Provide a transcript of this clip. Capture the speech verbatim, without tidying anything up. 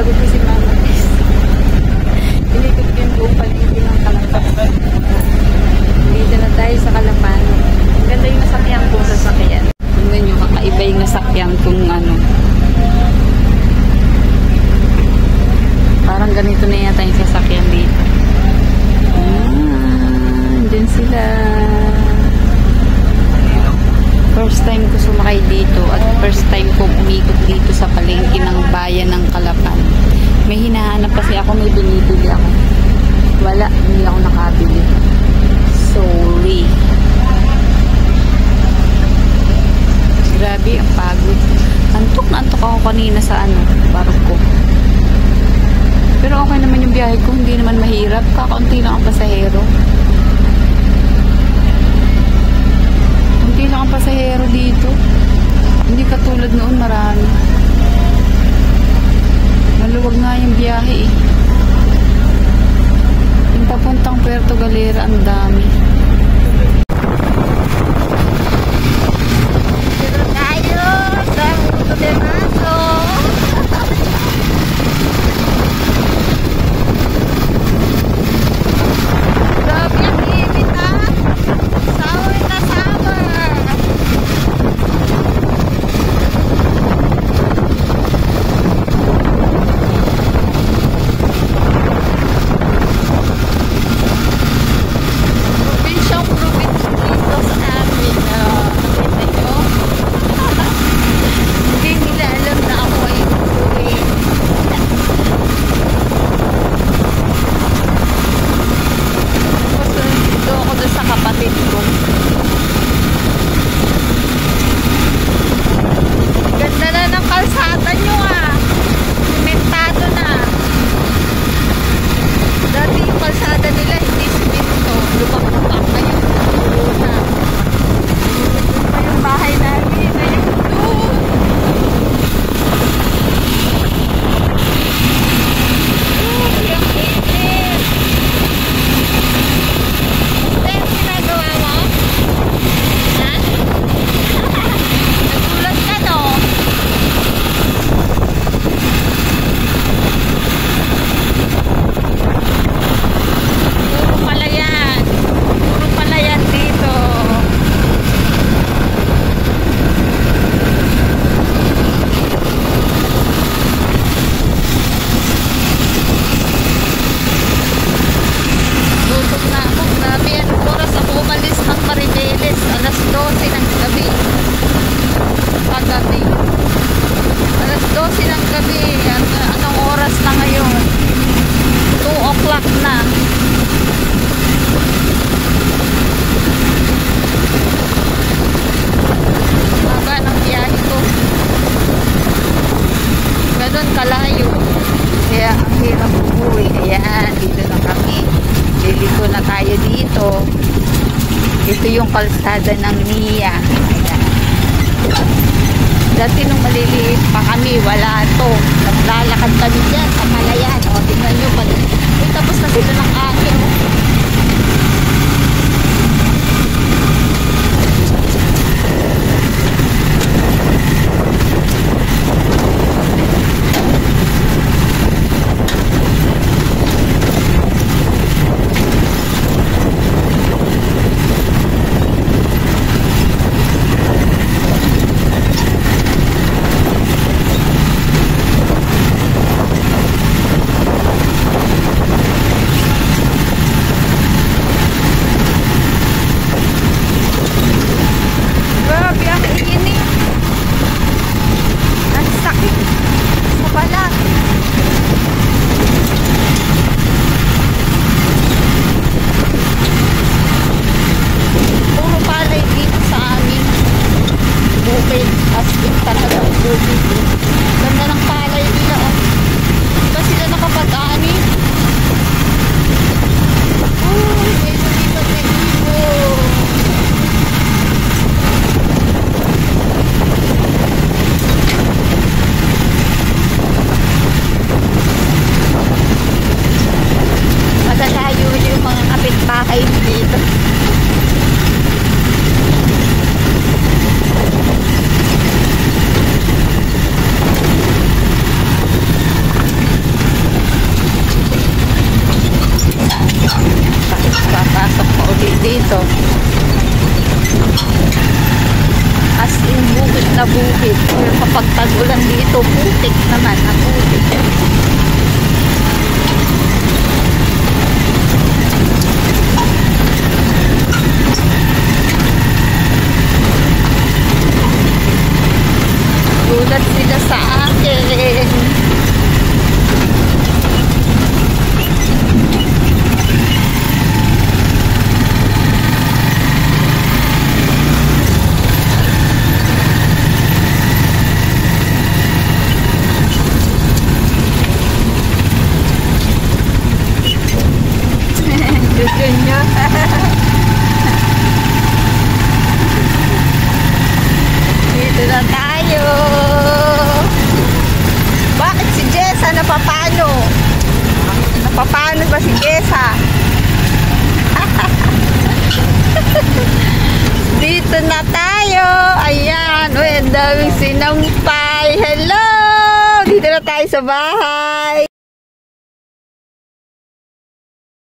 Napagod ko si Mama guys. Inikot ko yung buong paligid ng Kalapan. Dito na tayo sa Kalapan. Ang ganda yung nasakyan kong sasakyan. Tingnan nyo, kakaiba yung nasakyan kung ano. Parang ganito na yata yung sasakyan dito. Ah, dyan sila. First time ko sumakay dito at first time ko umikot dito sa palengke ng bayan ng Kalapan. May hinahanap kasi ako, may binibili ako. Wala, hindi ako nakabili. Sorry. Grabe, ang pagod. Antok na antok ako kanina sa ano, barok ko. Pero okay naman yung biyahe ko, hindi naman mahirap. Kakaunti lang ang pasahero. Kunti lang ang pasahero dito. Hindi katulad noon, marami. Maluwag nga yung biyahe eh. Yung papuntang Puerto Galera, ang dami. Dito tayo sa Puerto Galera. Grabe ang init ha. Sour na sour. Probinsyang probinsya dito sa amin. Uh, nakita nyo? Hindi nila alam na ako ay uuwi. Dito ako doon sa kapatid ko. Ganda na ng kalsada nyo ah. Simentado na. Dati yung kalsada nila hindi simento. Lumak-lumak na yung puro na. Doon pa yung bahay namin. Ayun doon. Uy, ang init. Ito yung ginagawa mo? Ha? Nagulat ka no? Puro pala yan. Puro pala yan dito. Gutom na ako. Grabe yan. Oras ako umalis ng Maribeles. alas dose ng gabi. Paggabi. alas dose ng gabi. An anong oras na ngayon? two o'clock na. Baba ng biyahe ko. Ganun kalayo. Kaya ang hirap umuwi. Ayan, dito na kami. Liliko na tayo dito. Ito yung kalsada ng Nia. Ayan. Dati nung maliliit pa kami, wala to. Naglalakad kami dyan sa Malayan. O, tingnan nyo pa. Uy, tapos na sila ng akin. Ganda ng palay nila oh. Diba sila nakapag-ani? Uy, may dito may ibo. Magalayo yung mga kapitbahay dito. na bukid. Pero kapag tag-ulan dito, putik naman, naputik. Gulat sila sa akin. Dito na tayo. Bakit si Jessa napapano? Napapano ba si Jessa? Dito na tayo. Ayan. Uy, ang daming sinampay. Hello! Dito na tayo sa bahay.